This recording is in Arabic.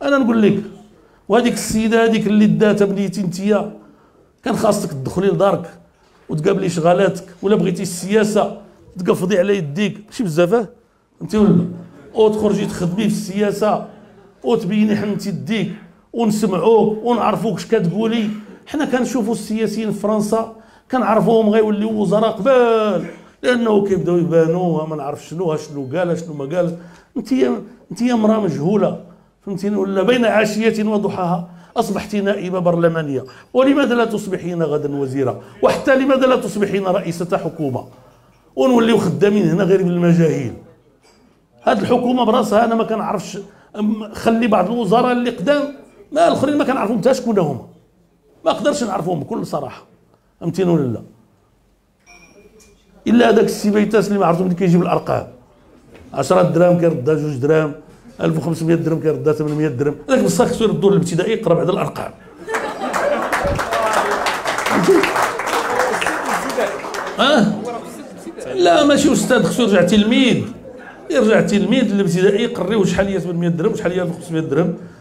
انا نقول لك، وهذيك السيده هذيك اللي داتها بنيتي انتيا، كان خاصك تدخلي لدارك وتقابلي شغالاتك، ولا بغيتي السياسه تقفضي على يديك ماشي بزاف انت ولا، وتخرجي تخدمي في السياسه وتبيني حنتي يديك ونسمعوك ونعرفوك اش كتقولي. حنا كنشوفوا السياسيين في فرنسا كنعرفوهم غيوليو وزراء قبال، لانه كيبداو يبانوا ما نعرف شنو قال شنو ما قال. انت امراه مجهوله فهمتيني ولا، بين عاشيه وضحاها اصبحت نائبه برلمانيه، ولماذا لا تصبحين غدا وزيره، وحتى لماذا لا تصبحين رئيسه حكومه ونوليو خدامين هنا غير بالمجاهيل. هذه الحكومه براسها انا ما كنعرفش، خلي بعض الوزراء اللي قدام ما الاخرين ما كنعرفهم حتى شكون هما، ما نقدرش نعرفهم بكل صراحه فهمتيني ولا لا، الا هذاك السيبيتاس اللي ما عرفتو ملي كيجيب الارقام 10 دراهم كيردها 2 دراهم، 1500 درهم كيردها 800 درهم، هذاك بصح خصو يردو للابتدائي يقرا بعد الارقام. لا ماشي استاذ، خصو يرجع تلميذ، يرجع تلميذ للابتدائي يقريو شحال هي 800 درهم وشحال هي 1500 درهم،